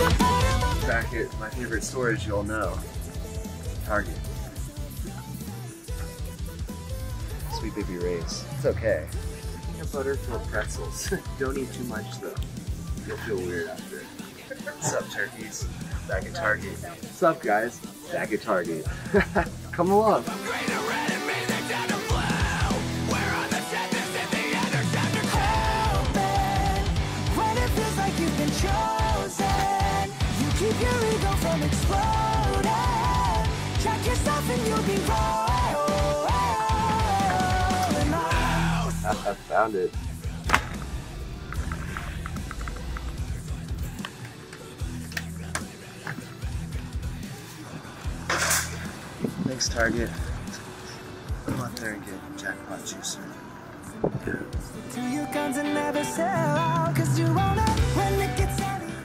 Back at my favorite store, as you all know, Target. Sweet Baby Ray's. It's okay. Peanut butter filled pretzels. Don't eat too much though. You'll feel weird after. What's up, turkeys? Back at Target. What's up, guys? Back at Target. Come along. Keep your ego from exploding. Check yourself and you'll be rolling out. I found it. Thanks, Target. Go out there and get Jackpot Juicer. Do your guns and never sell out, 'cause you wanna when the